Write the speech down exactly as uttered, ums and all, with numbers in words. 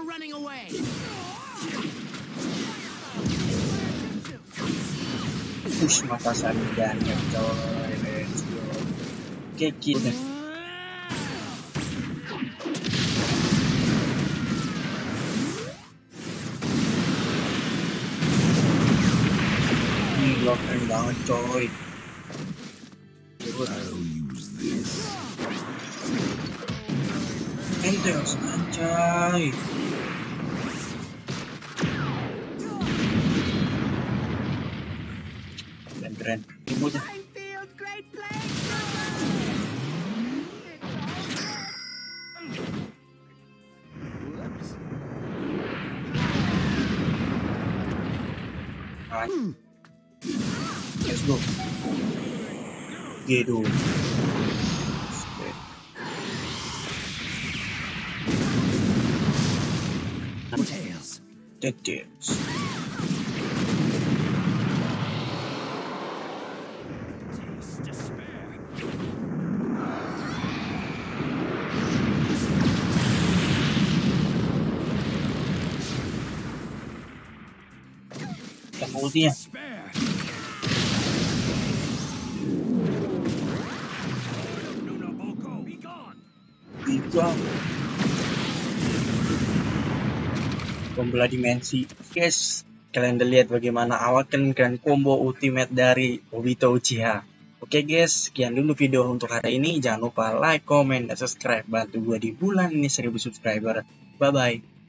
Push mata sarjana coy, let's go. Oke kita. Ini blok keren banget coy. Enteos anjay. Keren imutnya. Let's go. Gitu. Details. Ultinya tiga pembelah dimensi. Guys, kalian udah lihat bagaimana awal kalian keren combo ultimate dari Obito Uchiha. Oke guys, sekian dulu video untuk hari ini. Jangan lupa like, comment, dan subscribe. Bantu gue di bulan ini seribu subscriber. Bye bye.